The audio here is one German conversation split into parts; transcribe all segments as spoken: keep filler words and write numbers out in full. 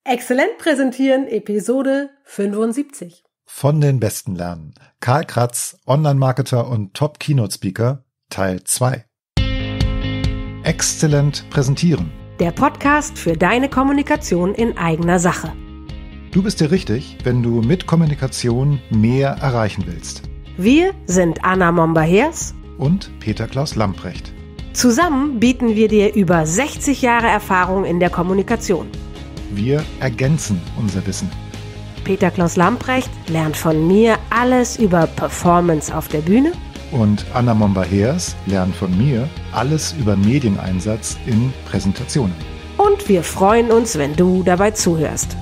Exzellent präsentieren, Episode fünfundsiebzig. Von den Besten lernen. Karl Kratz, Online-Marketer und Top-Keynote-Speaker, Teil zwei. Exzellent präsentieren. Der Podcast für deine Kommunikation in eigener Sache. Du bist hier richtig, wenn du mit Kommunikation mehr erreichen willst. Wir sind Anna Momba-Hers und Peter Klaus Lamprecht. Zusammen bieten wir dir über sechzig Jahre Erfahrung in der Kommunikation. Wir ergänzen unser Wissen. Peter Klaus Lamprecht lernt von mir alles über Performance auf der Bühne. Und Anna Momba-Hers lernt von mir alles über Medieneinsatz in Präsentationen. Und wir freuen uns, wenn du dabei zuhörst.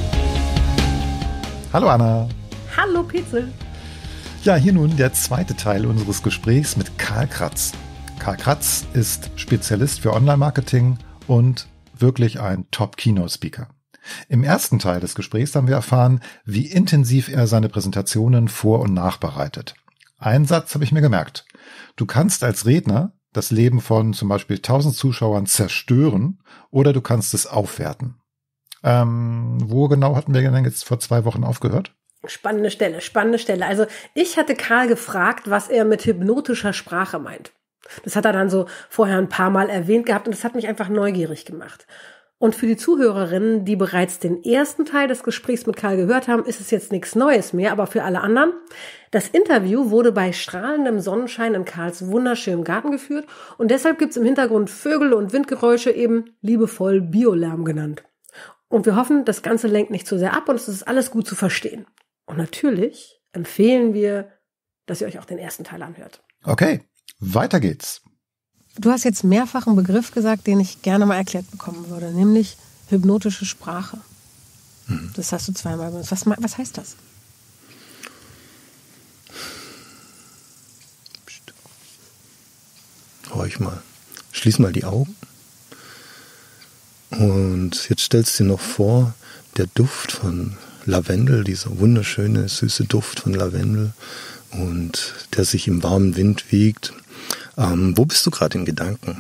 Hallo Anna. Hallo Petzel. Ja, hier nun der zweite Teil unseres Gesprächs mit Karl Kratz. Karl Kratz ist Spezialist für Online-Marketing und wirklich ein Top-Keynote-Speaker. Im ersten Teil des Gesprächs haben wir erfahren, wie intensiv er seine Präsentationen vor- und nachbereitet. Einen Satz habe ich mir gemerkt. Du kannst als Redner das Leben von zum Beispiel tausend Zuschauern zerstören oder du kannst es aufwerten. Ähm, wo genau hatten wir denn jetzt vor zwei Wochen aufgehört? Spannende Stelle, spannende Stelle. Also ich hatte Karl gefragt, was er mit hypnotischer Sprache meint. Das hat er dann so vorher ein paar Mal erwähnt gehabt und das hat mich einfach neugierig gemacht. Und für die Zuhörerinnen, die bereits den ersten Teil des Gesprächs mit Karl gehört haben, ist es jetzt nichts Neues mehr, aber für alle anderen. Das Interview wurde bei strahlendem Sonnenschein in Karls wunderschönem Garten geführt und deshalb gibt's im Hintergrund Vögel und Windgeräusche, eben liebevoll Biolärm genannt. Und wir hoffen, das Ganze lenkt nicht zu sehr ab und es ist alles gut zu verstehen. Und natürlich empfehlen wir, dass ihr euch auch den ersten Teil anhört. Okay. Weiter geht's. Du hast jetzt mehrfach einen Begriff gesagt, den ich gerne mal erklärt bekommen würde, nämlich hypnotische Sprache. Hm. Das hast du zweimal benutzt. Was, was heißt das? Psst. Horch mal. Schließ mal die Augen. Und jetzt stellst du dir noch vor, der Duft von Lavendel, dieser wunderschöne, süße Duft von Lavendel und der sich im warmen Wind wiegt. Ähm, wo bist du gerade in Gedanken?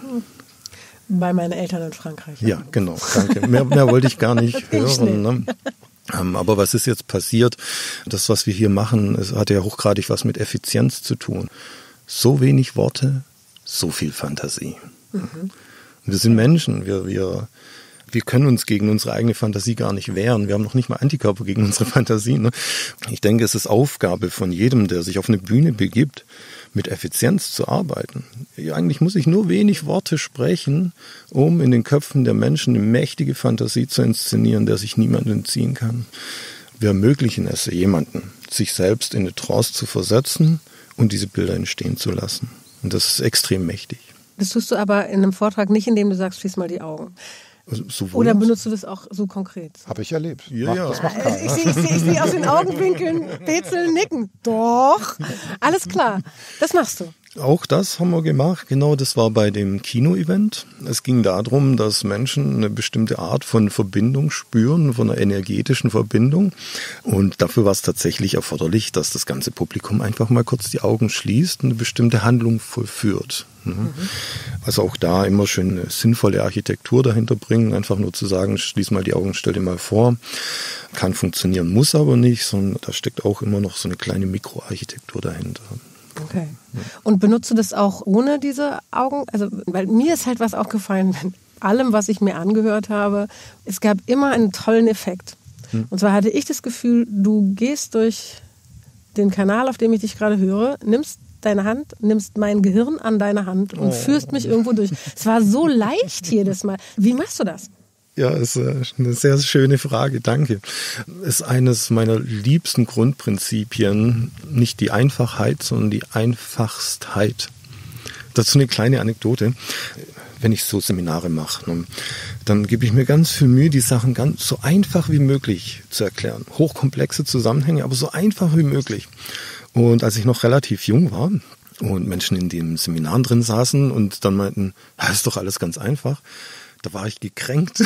Bei meinen Eltern in Frankreich. Ja, genau, danke. Mehr, mehr wollte ich gar nicht hören. Ne? Ähm, aber was ist jetzt passiert? Das, was wir hier machen, es hat ja hochgradig was mit Effizienz zu tun. So wenig Worte, so viel Fantasie. Mhm. Wir sind Menschen, wir, wir, wir können uns gegen unsere eigene Fantasie gar nicht wehren. Wir haben noch nicht mal Antikörper gegen unsere Fantasie. Ne? Ich denke, es ist Aufgabe von jedem, der sich auf eine Bühne begibt, mit Effizienz zu arbeiten. Eigentlich muss ich nur wenig Worte sprechen, um in den Köpfen der Menschen eine mächtige Fantasie zu inszenieren, der sich niemand entziehen kann. Wir ermöglichen es jemanden, sich selbst in eine Trance zu versetzen und diese Bilder entstehen zu lassen. Und das ist extrem mächtig. Das tust du aber in einem Vortrag nicht, indem du sagst, schließ mal die Augen. Also, oder benutzt du das auch so konkret? Habe ich erlebt. Ja, Mach, ja. Das macht keiner. Ich sehe seh, seh aus den Augenwinkeln Petzel nicken. Doch, alles klar. Das machst du. Auch das haben wir gemacht. Genau, das war bei dem Kino-Event. Es ging darum, dass Menschen eine bestimmte Art von Verbindung spüren, von einer energetischen Verbindung. Und dafür war es tatsächlich erforderlich, dass das ganze Publikum einfach mal kurz die Augen schließt und eine bestimmte Handlung vollführt. Mhm. Also auch da immer schön eine sinnvolle Architektur dahinter bringen. Einfach nur zu sagen, schließ mal die Augen, stell dir mal vor. Kann funktionieren, muss aber nicht, sondern da steckt auch immer noch so eine kleine Mikroarchitektur dahinter. Okay. Und benutzt du das auch ohne diese Augen? Also, weil mir ist halt was aufgefallen, bei allem, was ich mir angehört habe, es gab immer einen tollen Effekt. Hm. Und zwar hatte ich das Gefühl, du gehst durch den Kanal, auf dem ich dich gerade höre, nimmst deine Hand, nimmst mein Gehirn an deine Hand und oh. führst mich irgendwo durch. Es war so leicht jedes Mal. Wie machst du das? Ja, ist eine sehr schöne Frage, danke. Ist eines meiner liebsten Grundprinzipien, nicht die Einfachheit, sondern die Einfachstheit. Dazu eine kleine Anekdote. Wenn ich so Seminare mache, dann gebe ich mir ganz viel Mühe, die Sachen ganz so einfach wie möglich zu erklären. Hochkomplexe Zusammenhänge, aber so einfach wie möglich. Und als ich noch relativ jung war und Menschen in den Seminaren drin saßen und dann meinten, das ist doch alles ganz einfach, da war ich gekränkt.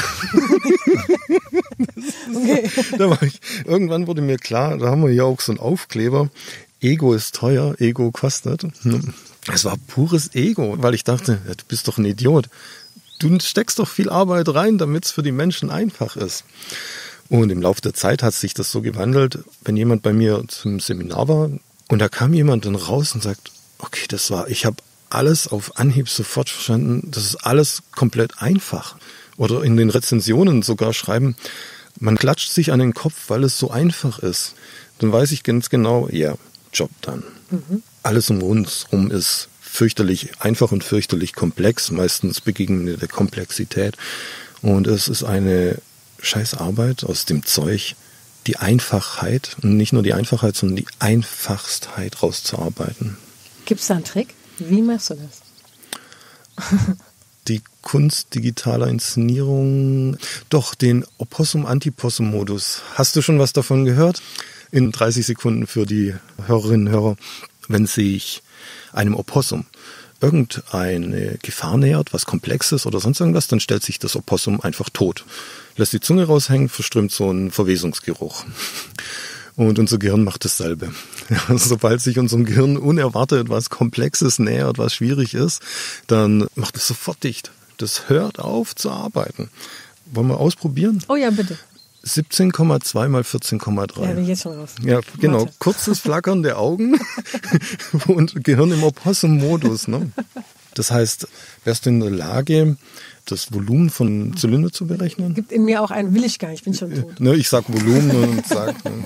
Okay. Da war ich, irgendwann wurde mir klar, da haben wir ja auch so einen Aufkleber, Ego ist teuer, Ego kostet. Es war pures Ego, weil ich dachte, ja, du bist doch ein Idiot. Du steckst doch viel Arbeit rein, damit es für die Menschen einfach ist. Und im Laufe der Zeit hat sich das so gewandelt, wenn jemand bei mir zum Seminar war und da kam jemand dann raus und sagt, okay, das war, ich habe alles auf Anhieb sofort verstanden, das ist alles komplett einfach. Oder in den Rezensionen sogar schreiben, man klatscht sich an den Kopf, weil es so einfach ist. Dann weiß ich ganz genau, ja, Job done. Mhm. Alles um uns rum ist fürchterlich einfach und fürchterlich komplex. Meistens begegnen wir der Komplexität. Und es ist eine Scheißarbeit aus dem Zeug, die Einfachheit, und nicht nur die Einfachheit, sondern die Einfachstheit rauszuarbeiten. Gibt es da einen Trick? Wie machst du das? Die Kunst digitaler Inszenierung, doch den Opossum-Antipossum-Modus. Hast du schon was davon gehört? In dreißig Sekunden für die Hörerinnen und Hörer. Wenn sich einem Opossum irgendeine Gefahr nähert, was Komplexes oder sonst irgendwas, dann stellt sich das Opossum einfach tot. Lässt die Zunge raushängen, verströmt so ein Verwesungsgeruch. Und unser Gehirn macht dasselbe. Ja, sobald sich unserem Gehirn unerwartet was Komplexes nähert, was schwierig ist, dann macht es sofort dicht. Das hört auf zu arbeiten. Wollen wir ausprobieren? Oh ja, bitte. siebzehn Komma zwei mal vierzehn Komma drei. Ja, bin ich jetzt schon raus. Ja, genau. Warte. Kurzes Flackern der Augen und Gehirn im Opossum-Modus. Ne? Das heißt, wärst du in der Lage, das Volumen von Zylinder zu berechnen? Gibt in mir auch einen, will ich gar nicht, ich bin schon tot. Ne, ich sag Volumen und sag... Ne.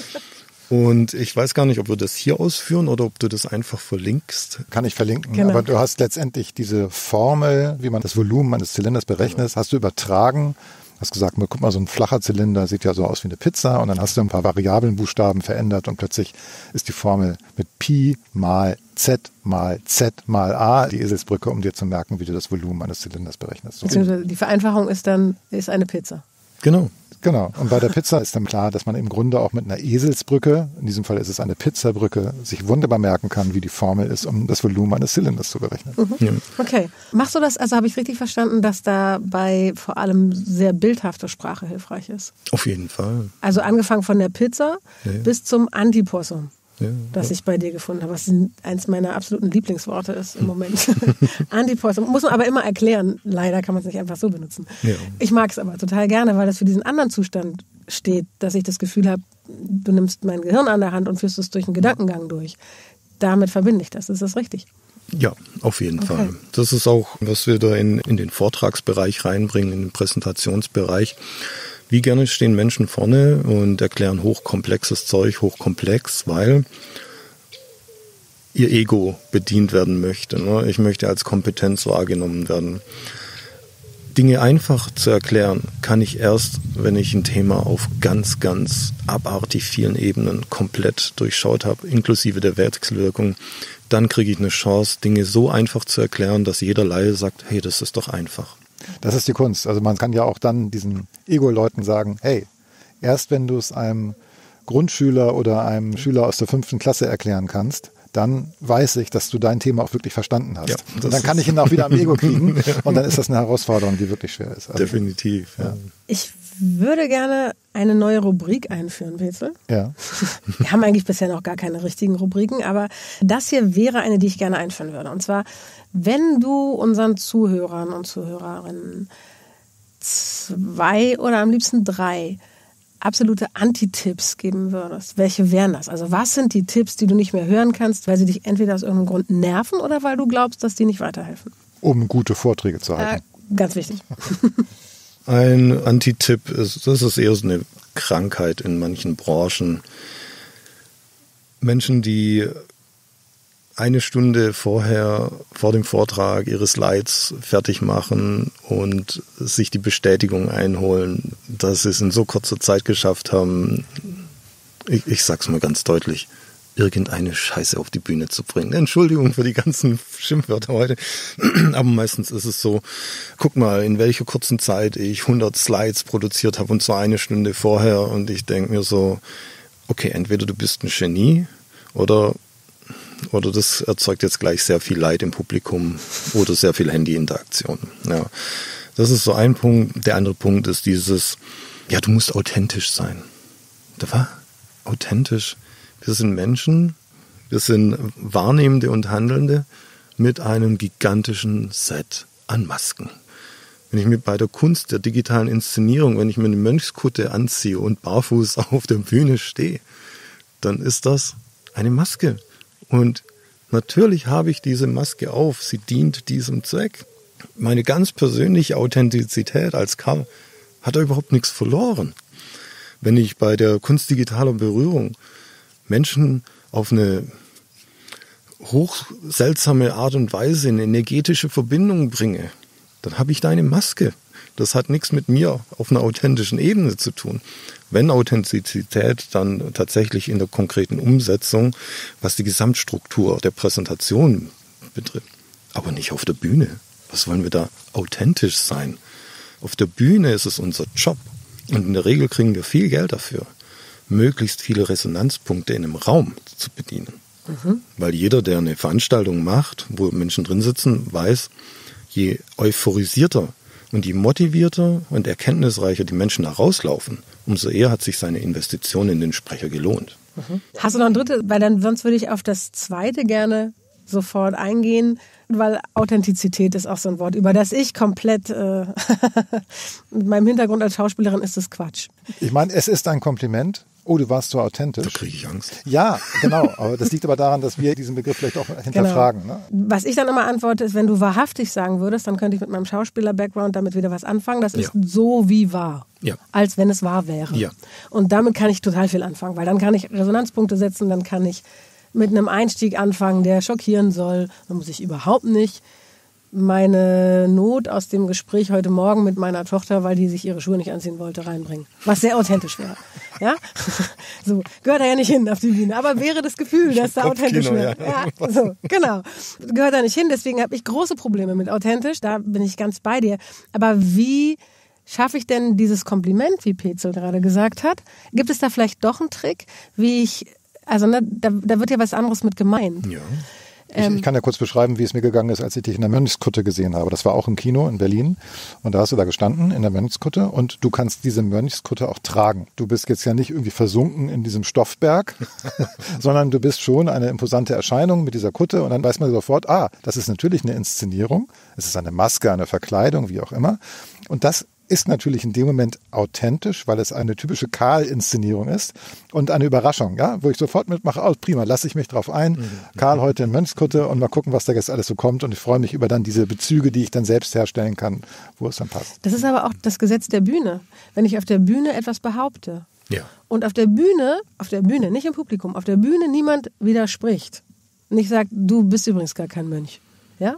Und ich weiß gar nicht, ob wir das hier ausführen oder ob du das einfach verlinkst. Kann ich verlinken, genau. Aber du hast letztendlich diese Formel, wie man das Volumen eines Zylinders berechnet, genau. Hast du übertragen. Hast gesagt, guck mal, so ein flacher Zylinder sieht ja so aus wie eine Pizza und dann hast du ein paar Variablenbuchstaben verändert und plötzlich ist die Formel mit Pi mal Z mal Z mal A die Eselsbrücke, um dir zu merken, wie du das Volumen eines Zylinders berechnest. So. Beziehungsweise die Vereinfachung ist dann, ist eine Pizza. Genau. Genau. Und bei der Pizza ist dann klar, dass man im Grunde auch mit einer Eselsbrücke, in diesem Fall ist es eine Pizzabrücke, sich wunderbar merken kann, wie die Formel ist, um das Volumen eines Zylinders zu berechnen. Mhm. Ja. Okay. Machst du das, also habe ich richtig verstanden, dass dabei vor allem sehr bildhafte Sprache hilfreich ist? Auf jeden Fall. Also angefangen von der Pizza ja. bis zum Antipossum. Ja, das ja. ich bei dir gefunden habe, was eins meiner absoluten Lieblingsworte ist im Moment. Antipossum. Muss man aber immer erklären. Leider kann man es nicht einfach so benutzen. Ja. Ich mag es aber total gerne, weil das für diesen anderen Zustand steht, dass ich das Gefühl habe, du nimmst mein Gehirn an der Hand und führst es durch einen Gedankengang durch. Damit verbinde ich das. Ist das richtig? Ja, auf jeden okay. Fall. Das ist auch, was wir da in, in den Vortragsbereich reinbringen, in den Präsentationsbereich. Wie gerne stehen Menschen vorne und erklären hochkomplexes Zeug, hochkomplex, weil ihr Ego bedient werden möchte. Ne? Ich möchte als Kompetenz wahrgenommen werden. Dinge einfach zu erklären, kann ich erst, wenn ich ein Thema auf ganz, ganz abartig vielen Ebenen komplett durchschaut habe, inklusive der Wechselwirkung. Dann kriege ich eine Chance, Dinge so einfach zu erklären, dass jeder Laie sagt, hey, das ist doch einfach. Das ist die Kunst. Also man kann ja auch dann diesen Ego-Leuten sagen, hey, erst wenn du es einem Grundschüler oder einem Schüler aus der fünften Klasse erklären kannst, dann weiß ich, dass du dein Thema auch wirklich verstanden hast. Ja, und dann kann ich ihn auch wieder am Ego kriegen und dann ist das eine Herausforderung, die wirklich schwer ist. Also, definitiv. Ja. Ich würde gerne eine neue Rubrik einführen, Wetzel. Ja. Wir haben eigentlich bisher noch gar keine richtigen Rubriken, aber das hier wäre eine, die ich gerne einführen würde. Und zwar, wenn du unseren Zuhörern und Zuhörerinnen zwei oder am liebsten drei absolute Anti-Tipps geben würdest, welche wären das? Also was sind die Tipps, die du nicht mehr hören kannst, weil sie dich entweder aus irgendeinem Grund nerven oder weil du glaubst, dass die nicht weiterhelfen? Um gute Vorträge zu halten. Äh, ganz wichtig. Ein Anti-Tipp ist, das ist eher so eine Krankheit in manchen Branchen. Menschen, die eine Stunde vorher, vor dem Vortrag, ihre Slides fertig machen und sich die Bestätigung einholen, dass sie es in so kurzer Zeit geschafft haben, ich, ich sag's mal ganz deutlich, irgendeine Scheiße auf die Bühne zu bringen. Entschuldigung für die ganzen Schimpfwörter heute, aber meistens ist es so, guck mal, in welcher kurzen Zeit ich hundert Slides produziert habe und zwar eine Stunde vorher und ich denke mir so, okay, entweder du bist ein Genie oder Oder das erzeugt jetzt gleich sehr viel Leid im Publikum oder sehr viel Handy-Interaktion. Ja, das ist so ein Punkt. Der andere Punkt ist dieses, ja, du musst authentisch sein. Da war authentisch. Wir sind Menschen, wir sind Wahrnehmende und Handelnde mit einem gigantischen Set an Masken. Wenn ich mir bei der Kunst der digitalen Inszenierung, wenn ich mir eine Mönchskutte anziehe und barfuß auf der Bühne stehe, dann ist das eine Maske. Und natürlich habe ich diese Maske auf. Sie dient diesem Zweck. Meine ganz persönliche Authentizität als Karl hat da überhaupt nichts verloren. Wenn ich bei der Kunst digitaler Berührung Menschen auf eine hochseltsame Art und Weise in energetische Verbindung bringe, dann habe ich da eine Maske. Das hat nichts mit mir auf einer authentischen Ebene zu tun. Wenn Authentizität, dann tatsächlich in der konkreten Umsetzung, was die Gesamtstruktur der Präsentation betrifft. Aber nicht auf der Bühne. Was wollen wir da authentisch sein? Auf der Bühne ist es unser Job. Und in der Regel kriegen wir viel Geld dafür, möglichst viele Resonanzpunkte in einem Raum zu bedienen. Mhm. Weil jeder, der eine Veranstaltung macht, wo Menschen drin sitzen, weiß, je euphorisierter und je motivierter und erkenntnisreicher die Menschen da rauslaufen, umso eher hat sich seine Investition in den Sprecher gelohnt. Mhm. Hast du noch ein drittes? Weil dann sonst würde ich auf das zweite gerne sofort eingehen, weil Authentizität ist auch so ein Wort, über das ich komplett äh, mit meinem Hintergrund als Schauspielerin ist das Quatsch. Ich meine, es ist ein Kompliment. Oh, du warst so authentisch. Da kriege ich Angst. Ja, genau. Aber das liegt aber daran, dass wir diesen Begriff vielleicht auch hinterfragen. Genau. Ne? Was ich dann immer antworte, ist, wenn du wahrhaftig sagen würdest, dann könnte ich mit meinem Schauspieler-Background damit wieder was anfangen. Das ist ja so wie wahr. Ja. Als wenn es wahr wäre. Ja. Und damit kann ich total viel anfangen, weil dann kann ich Resonanzpunkte setzen, dann kann ich mit einem Einstieg anfangen, der schockieren soll. Dann muss ich überhaupt nicht meine Not aus dem Gespräch heute Morgen mit meiner Tochter, weil die sich ihre Schuhe nicht anziehen wollte, reinbringen. Was sehr authentisch wäre. Ja? So, gehört da ja nicht hin auf die Bühne. Aber wäre das Gefühl, dass da authentisch wäre. Ja. Ja, so, genau. Gehört da nicht hin. Deswegen habe ich große Probleme mit authentisch. Da bin ich ganz bei dir. Aber wie schaffe ich denn dieses Kompliment, wie Petzel gerade gesagt hat? Gibt es da vielleicht doch einen Trick, wie ich, also ne, da, da wird ja was anderes mit gemeint. Ja. Ich, ich kann ja kurz beschreiben, wie es mir gegangen ist, als ich dich in der Mönchskutte gesehen habe. Das war auch im Kino in Berlin. Und da hast du da gestanden in der Mönchskutte und du kannst diese Mönchskutte auch tragen. Du bist jetzt ja nicht irgendwie versunken in diesem Stoffberg, sondern du bist schon eine imposante Erscheinung mit dieser Kutte. Und dann weiß man sofort, ah, das ist natürlich eine Inszenierung. Es ist eine Maske, eine Verkleidung, wie auch immer. Und das ist natürlich in dem Moment authentisch, weil es eine typische Karl-Inszenierung ist und eine Überraschung, ja, wo ich sofort mitmache, oh prima, lasse ich mich drauf ein, mhm. Karl heute in Mönchskutte und mal gucken, was da jetzt alles so kommt und ich freue mich über dann diese Bezüge, die ich dann selbst herstellen kann, wo es dann passt. Das ist aber auch das Gesetz der Bühne. Wenn ich auf der Bühne etwas behaupte ja. und auf der Bühne, auf der Bühne, nicht im Publikum, auf der Bühne niemand widerspricht und ich sage, du bist übrigens gar kein Mönch, ja,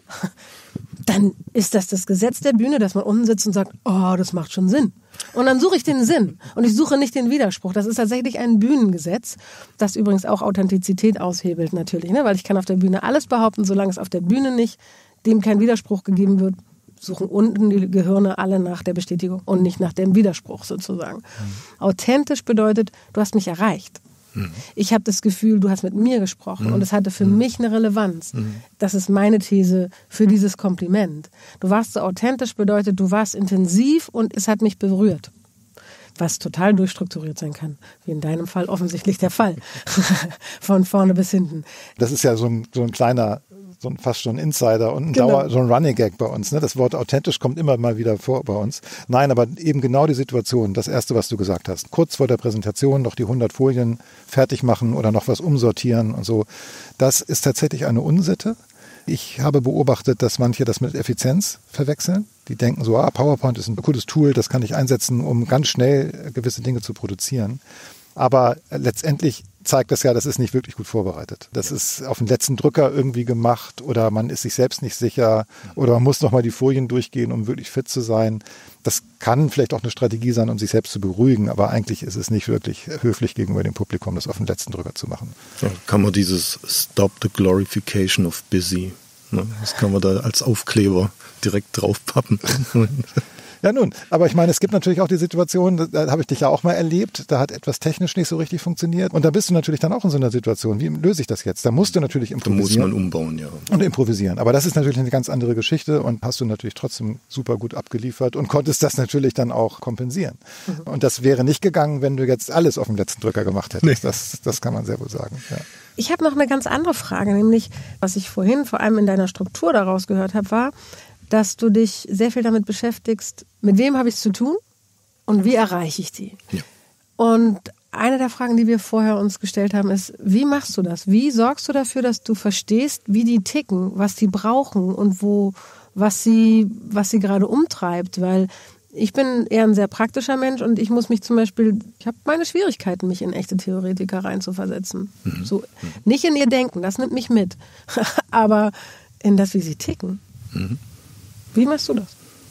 dann ist das das Gesetz der Bühne, dass man unten sitzt und sagt, oh, das macht schon Sinn. Und dann suche ich den Sinn und ich suche nicht den Widerspruch. Das ist tatsächlich ein Bühnengesetz, das übrigens auch Authentizität aushebelt natürlich, ne? Weil ich kann auf der Bühne alles behaupten, solange es auf der Bühne nicht, dem kein Widerspruch gegeben wird, suchen unten die Gehirne alle nach der Bestätigung und nicht nach dem Widerspruch sozusagen. Mhm. Authentisch bedeutet, du hast mich erreicht. Ich habe das Gefühl, du hast mit mir gesprochen mhm. und es hatte für mhm. mich eine Relevanz. Mhm. Das ist meine These für dieses Kompliment. Du warst so authentisch bedeutet, du warst intensiv und es hat mich berührt. Was total durchstrukturiert sein kann, wie in deinem Fall offensichtlich der Fall. Von vorne bis hinten. Das ist ja so ein, so ein kleiner, so ein, fast schon Insider und ein genau. Dauer, so ein Running Gag bei uns. Ne? Das Wort authentisch kommt immer mal wieder vor bei uns. Nein, aber eben genau die Situation, das Erste, was du gesagt hast. Kurz vor der Präsentation noch die hundert Folien fertig machen oder noch was umsortieren und so. Das ist tatsächlich eine Unsitte. Ich habe beobachtet, dass manche das mit Effizienz verwechseln. Die denken so, ah, PowerPoint ist ein cooles Tool, das kann ich einsetzen, um ganz schnell gewisse Dinge zu produzieren. Aber letztendlich zeigt das ja, das ist nicht wirklich gut vorbereitet. Das ist auf den letzten Drücker irgendwie gemacht oder man ist sich selbst nicht sicher oder man muss nochmal die Folien durchgehen, um wirklich fit zu sein. Das kann vielleicht auch eine Strategie sein, um sich selbst zu beruhigen, aber eigentlich ist es nicht wirklich höflich gegenüber dem Publikum, das auf den letzten Drücker zu machen. Ja, kann man dieses Stop the Glorification of Busy, ne, das kann man da als Aufkleber direkt draufpappen. Ja nun, aber ich meine, es gibt natürlich auch die Situation, da, da habe ich dich ja auch mal erlebt, da hat etwas technisch nicht so richtig funktioniert und da bist du natürlich dann auch in so einer Situation, wie löse ich das jetzt? Da musst du natürlich improvisieren. Da muss man umbauen, ja. Und improvisieren, aber das ist natürlich eine ganz andere Geschichte und hast du natürlich trotzdem super gut abgeliefert und konntest das natürlich dann auch kompensieren. Mhm. Und das wäre nicht gegangen, wenn du jetzt alles auf dem letzten Drücker gemacht hättest, nee. das, das kann man sehr wohl sagen, ja. Ich habe noch eine ganz andere Frage, nämlich, was ich vorhin vor allem in deiner Struktur daraus gehört habe, war, dass du dich sehr viel damit beschäftigst, mit wem habe ich es zu tun und wie erreiche ich die? Ja. Und eine der Fragen, die wir vorher uns gestellt haben, ist, wie machst du das? Wie sorgst du dafür, dass du verstehst, wie die ticken, was die brauchen und wo, was sie, was sie gerade umtreibt? Weil ich bin eher ein sehr praktischer Mensch und ich muss mich zum Beispiel, ich habe meine Schwierigkeiten, mich in echte Theoretiker reinzuversetzen. Mhm. So, nicht in ihr Denken, das nimmt mich mit, aber in das, wie sie ticken. Mhm. Wie machst du das?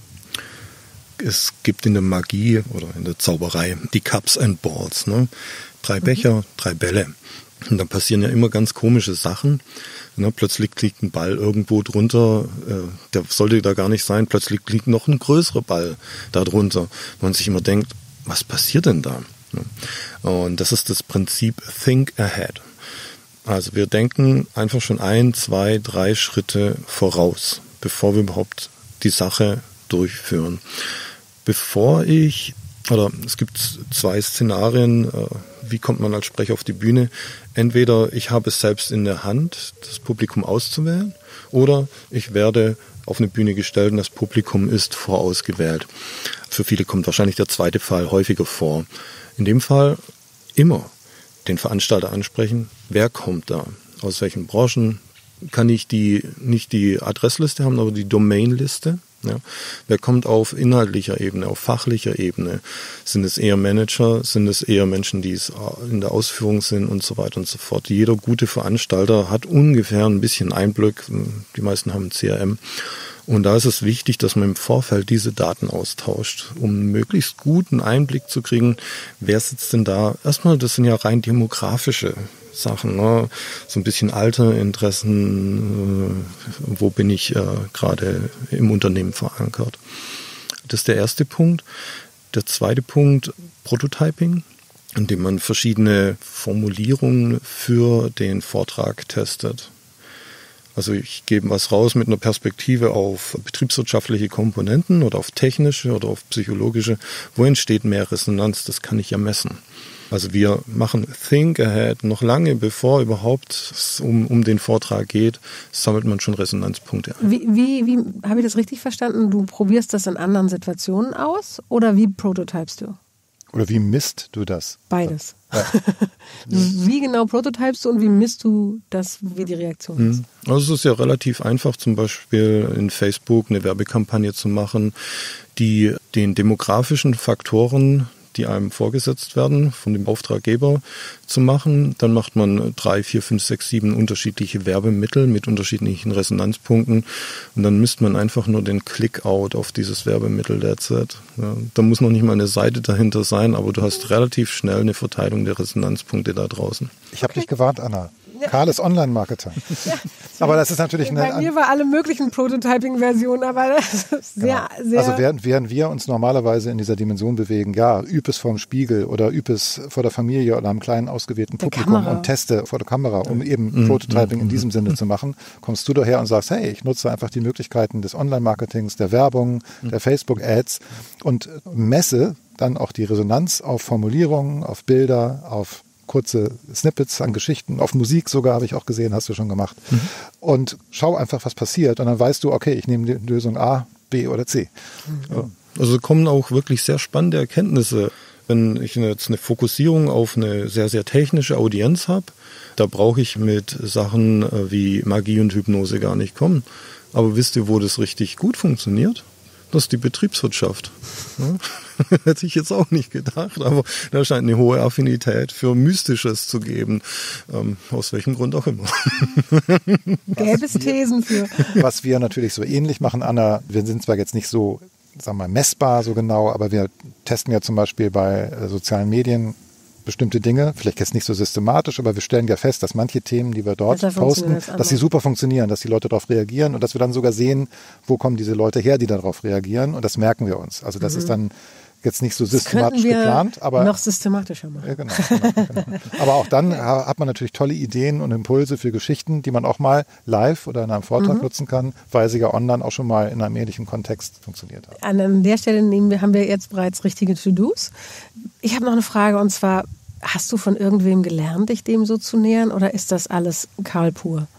Es gibt in der Magie oder in der Zauberei die Cups and Balls, ne? Drei Becher, mhm. drei Bälle. Und da passieren ja immer ganz komische Sachen. Ne? Plötzlich liegt ein Ball irgendwo drunter, äh, der sollte da gar nicht sein. Plötzlich liegt noch ein größerer Ball da drunter. Man sich immer denkt, was passiert denn da? Ne? Und das ist das Prinzip Think Ahead. Also wir denken einfach schon ein, zwei, drei Schritte voraus, bevor wir überhaupt die Sache durchführen. Bevor ich, oder es gibt zwei Szenarien, wie kommt man als Sprecher auf die Bühne? Entweder ich habe es selbst in der Hand, das Publikum auszuwählen, oder ich werde auf eine Bühne gestellt und das Publikum ist vorausgewählt. Für viele kommt wahrscheinlich der zweite Fall häufiger vor. In dem Fall immer den Veranstalter ansprechen, wer kommt da, aus welchen Branchen, kann ich die nicht die Adressliste haben, aber die Domainliste. Ja. Wer kommt auf inhaltlicher Ebene, auf fachlicher Ebene? Sind es eher Manager? Sind es eher Menschen, die es in der Ausführung sind und so weiter und so fort? Jeder gute Veranstalter hat ungefähr ein bisschen Einblick. Die meisten haben ein C R M. Und da ist es wichtig, dass man im Vorfeld diese Daten austauscht, um einen möglichst guten Einblick zu kriegen, wer sitzt denn da? Erstmal, das sind ja rein demografische Sachen, ne? So ein bisschen Alterinteressen, äh, wo bin ich äh, gerade im Unternehmen verankert. Das ist der erste Punkt. Der zweite Punkt, Prototyping, indem man verschiedene Formulierungen für den Vortrag testet. Also ich gebe was raus mit einer Perspektive auf betriebswirtschaftliche Komponenten oder auf technische oder auf psychologische. Wo entsteht mehr Resonanz? Das kann ich ja messen. Also wir machen Think Ahead noch lange, bevor überhaupt es um, um den Vortrag geht, sammelt man schon Resonanzpunkte ein. Wie, wie, wie habe ich das richtig verstanden? Du probierst das in anderen Situationen aus oder wie prototypest du? Oder wie misst du das? Beides. Ja. Wie genau prototypest du und wie misst du das, wie die Reaktion ist? Also es ist ja relativ einfach, zum Beispiel in Facebook eine Werbekampagne zu machen, die den demografischen Faktoren, die einem vorgesetzt werden, von dem Auftraggeber zu machen. Dann macht man drei, vier, fünf, sechs, sieben unterschiedliche Werbemittel mit unterschiedlichen Resonanzpunkten und dann misst man einfach nur den Click-Out auf dieses Werbemittel derzeit. Ja, da muss noch nicht mal eine Seite dahinter sein, aber du hast relativ schnell eine Verteilung der Resonanzpunkte da draußen. Ich habe dich gewarnt, Anna. Karl ist Online-Marketer. Ja. Aber das ist natürlich eine... Bei mir war alle möglichen Prototyping-Versionen, aber das ist sehr, genau. sehr... Also während, während wir uns normalerweise in dieser Dimension bewegen, ja, üb es vorm Spiegel oder üb es vor der Familie oder einem kleinen ausgewählten Publikum Kamera. Und teste vor der Kamera, um eben mhm. Prototyping in diesem Sinne zu machen, kommst du daher und sagst, hey, ich nutze einfach die Möglichkeiten des Online-Marketings, der Werbung, mhm. der Facebook-Ads und messe dann auch die Resonanz auf Formulierungen, auf Bilder, auf kurze Snippets an Geschichten, auf Musik sogar, habe ich auch gesehen, hast du schon gemacht. Mhm. Und schau einfach, was passiert. Und dann weißt du, okay, ich nehme die Lösung A, B oder C. Mhm. Ja. Also kommen auch wirklich sehr spannende Erkenntnisse. Wenn ich jetzt eine Fokussierung auf eine sehr, sehr technische Audienz habe, da brauche ich mit Sachen wie Magie und Hypnose gar nicht kommen. Aber wisst ihr, wo das richtig gut funktioniert? Das ist die Betriebswirtschaft. Ja, hätte ich jetzt auch nicht gedacht, aber da scheint eine hohe Affinität für Mystisches zu geben. Ähm, aus welchem Grund auch immer. Gäbe es Thesen für. Was wir natürlich so ähnlich machen, Anna, wir sind zwar jetzt nicht so, sagen wir mal, messbar so genau, aber wir testen ja zum Beispiel bei äh, sozialen Medien bestimmte Dinge, vielleicht jetzt nicht so systematisch, aber wir stellen ja fest, dass manche Themen, die wir dort posten, dass sie super funktionieren, dass die Leute darauf reagieren und dass wir dann sogar sehen, wo kommen diese Leute her, die darauf reagieren und das merken wir uns. Also das mhm. ist dann jetzt nicht so systematisch wir geplant, aber noch systematischer machen. Ja, genau, genau, genau. Aber auch dann hat man natürlich tolle Ideen und Impulse für Geschichten, die man auch mal live oder in einem Vortrag mhm. nutzen kann, weil sie ja online auch schon mal in einem ähnlichen Kontext funktioniert haben. An der Stelle nehmen wir, haben wir jetzt bereits richtige To-Dos. Ich habe noch eine Frage und zwar, hast du von irgendwem gelernt, dich dem so zu nähern oder ist das alles Karl pur?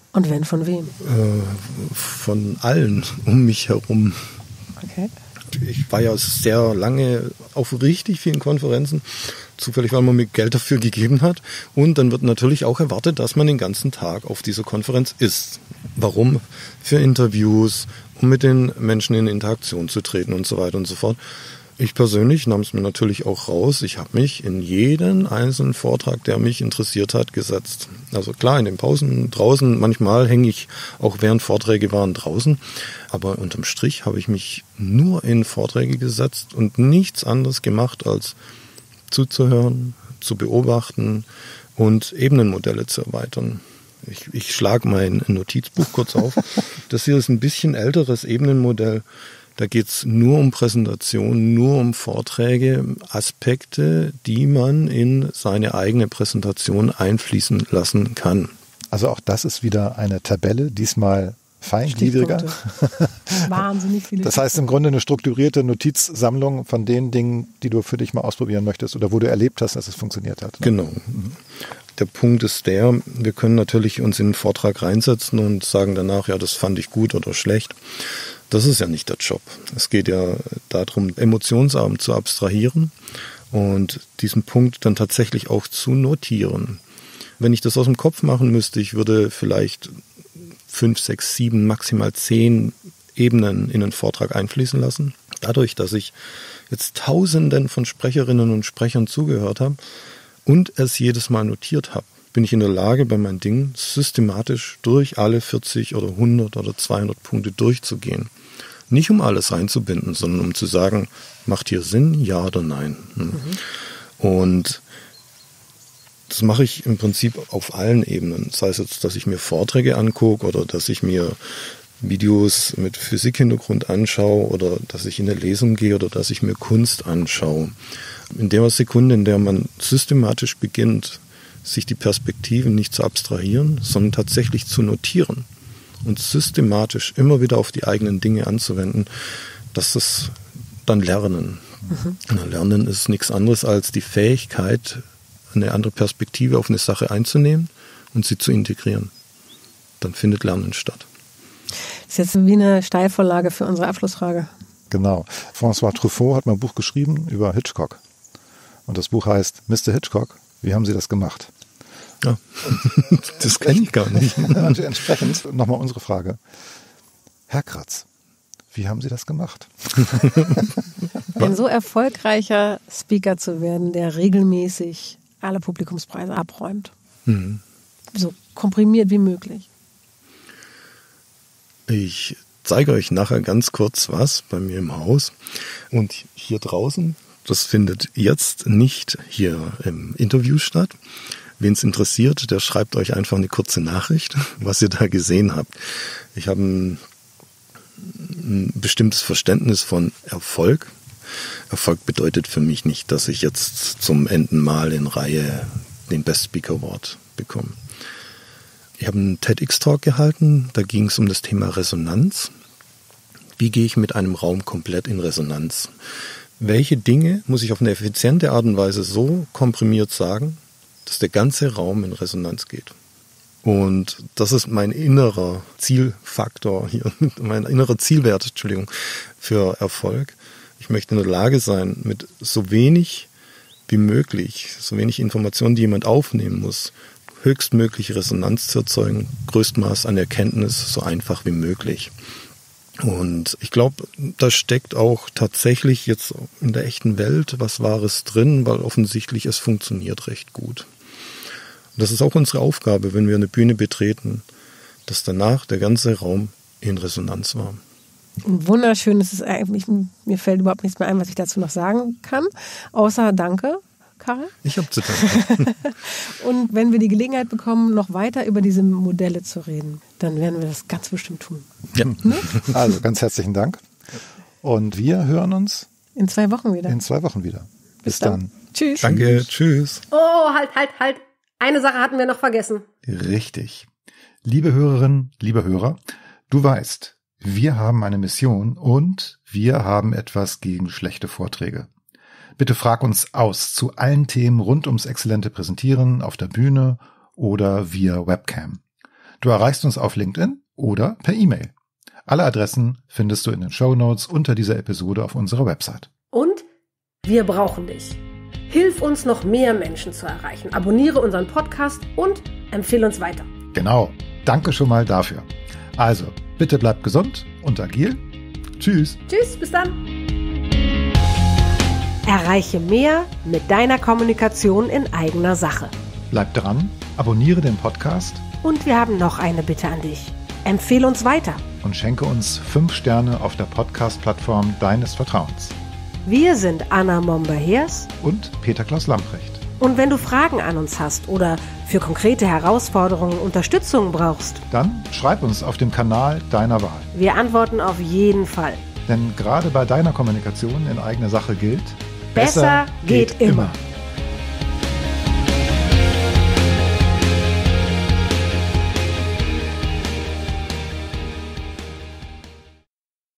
Und wenn, von wem? Äh, von allen um mich herum. Okay. Ich war ja sehr lange auf richtig vielen Konferenzen, zufällig, weil man mir Geld dafür gegeben hat. Und dann wird natürlich auch erwartet, dass man den ganzen Tag auf dieser Konferenz ist. Warum? Für Interviews, um mit den Menschen in Interaktion zu treten und so weiter und so fort. Ich persönlich nahm es mir natürlich auch raus. Ich habe mich in jeden einzelnen Vortrag, der mich interessiert hat, gesetzt. Also klar, in den Pausen draußen, manchmal hänge ich auch während Vorträge waren draußen. Aber unterm Strich habe ich mich nur in Vorträge gesetzt und nichts anderes gemacht, als zuzuhören, zu beobachten und Ebenenmodelle zu erweitern. Ich, ich schlage mein Notizbuch kurz auf. Das hier ist ein bisschen älteres Ebenenmodell. Da geht's nur um Präsentation, nur um Vorträge, Aspekte, die man in seine eigene Präsentation einfließen lassen kann. Also auch das ist wieder eine Tabelle, diesmal feingliedriger. Wahnsinnig viele. Das heißt im Grunde eine strukturierte Notizsammlung von den Dingen, die du für dich mal ausprobieren möchtest oder wo du erlebt hast, dass es funktioniert hat. Ne? Genau. Mhm. Der Punkt ist der, wir können natürlich uns in einen Vortrag reinsetzen und sagen danach, ja, das fand ich gut oder schlecht. Das ist ja nicht der Job. Es geht ja darum, emotionsarm zu abstrahieren und diesen Punkt dann tatsächlich auch zu notieren. Wenn ich das aus dem Kopf machen müsste, ich würde vielleicht fünf, sechs, sieben, maximal zehn Ebenen in einen Vortrag einfließen lassen. Dadurch, dass ich jetzt Tausenden von Sprecherinnen und Sprechern zugehört habe und es jedes Mal notiert habe, bin ich in der Lage, bei meinen Dingen systematisch durch alle vierzig oder hundert oder zweihundert Punkte durchzugehen. Nicht um alles reinzubinden, sondern um zu sagen, macht hier Sinn, ja oder nein. Mhm. Und das mache ich im Prinzip auf allen Ebenen. Sei es jetzt, dass ich mir Vorträge angucke oder dass ich mir Videos mit Physikhintergrund anschaue oder dass ich in eine Lesung gehe oder dass ich mir Kunst anschaue. In der Sekunde, in der man systematisch beginnt, sich die Perspektiven nicht zu abstrahieren, sondern tatsächlich zu notieren und systematisch immer wieder auf die eigenen Dinge anzuwenden, das ist dann Lernen. Mhm. Lernen ist nichts anderes als die Fähigkeit, eine andere Perspektive auf eine Sache einzunehmen und sie zu integrieren. Dann findet Lernen statt. Das ist jetzt wie eine Steilvorlage für unsere Abschlussfrage. Genau. François Truffaut hat mal ein Buch geschrieben über Hitchcock. Und das Buch heißt Mister Hitchcock, wie haben Sie das gemacht? Ja, das kenne ich gar nicht. Und entsprechend nochmal unsere Frage. Herr Kratz, wie haben Sie das gemacht? Ein so erfolgreicher Speaker zu werden, der regelmäßig alle Publikumspreise abräumt. Mhm. So komprimiert wie möglich. Ich zeige euch nachher ganz kurz was bei mir im Haus. Und hier draußen, das findet jetzt nicht hier im Interview statt. Wen es interessiert, der schreibt euch einfach eine kurze Nachricht, was ihr da gesehen habt. Ich habe ein, ein bestimmtes Verständnis von Erfolg. Erfolg bedeutet für mich nicht, dass ich jetzt zum Enden Mal in Reihe den Best Speaker Award bekomme. Ich habe einen TEDx-Talk gehalten, da ging es um das Thema Resonanz. Wie gehe ich mit einem Raum komplett in Resonanz? Welche Dinge muss ich auf eine effiziente Art und Weise so komprimiert sagen, dass der ganze Raum in Resonanz geht? Und das ist mein innerer Zielfaktor hier, mein innerer Zielwert, Entschuldigung, für Erfolg. Ich möchte in der Lage sein, mit so wenig wie möglich, so wenig Informationen, die jemand aufnehmen muss, höchstmögliche Resonanz zu erzeugen, Größtmaß an Erkenntnis, so einfach wie möglich. Und ich glaube, da steckt auch tatsächlich jetzt in der echten Welt was Wahres drin, weil offensichtlich es funktioniert recht gut. Und das ist auch unsere Aufgabe, wenn wir eine Bühne betreten, dass danach der ganze Raum in Resonanz war. Wunderschön, es ist eigentlich, mir fällt überhaupt nichts mehr ein, was ich dazu noch sagen kann, außer Danke, Karl. Ich habe zu danken. Und wenn wir die Gelegenheit bekommen, noch weiter über diese Modelle zu reden, dann werden wir das ganz bestimmt tun. Ja. Ne? Also ganz herzlichen Dank. Und wir hören uns in zwei Wochen wieder. In zwei Wochen wieder. Bis, Bis dann. dann. Tschüss. Danke, tschüss. Oh, halt, halt, halt. Eine Sache hatten wir noch vergessen. Richtig. Liebe Hörerinnen, liebe Hörer, du weißt, wir haben eine Mission und wir haben etwas gegen schlechte Vorträge. Bitte frag uns aus zu allen Themen rund ums exzellente Präsentieren auf der Bühne oder via Webcam. Du erreichst uns auf LinkedIn oder per E-Mail. Alle Adressen findest du in den Shownotes unter dieser Episode auf unserer Website. Und wir brauchen dich. Hilf uns, noch mehr Menschen zu erreichen. Abonniere unseren Podcast und empfehle uns weiter. Genau. Danke schon mal dafür. Also, bitte bleib gesund und agil. Tschüss. Tschüss, bis dann. Erreiche mehr mit deiner Kommunikation in eigener Sache. Bleib dran, abonniere den Podcast. Und wir haben noch eine Bitte an dich. Empfehle uns weiter. Und schenke uns fünf Sterne auf der Podcast-Plattform deines Vertrauens. Wir sind Anna Momber-Hers und Peter Klaus Lamprecht. Und wenn du Fragen an uns hast oder für konkrete Herausforderungen Unterstützung brauchst, dann schreib uns auf dem Kanal deiner Wahl. Wir antworten auf jeden Fall. Denn gerade bei deiner Kommunikation in eigener Sache gilt, besser, besser geht, geht immer. immer.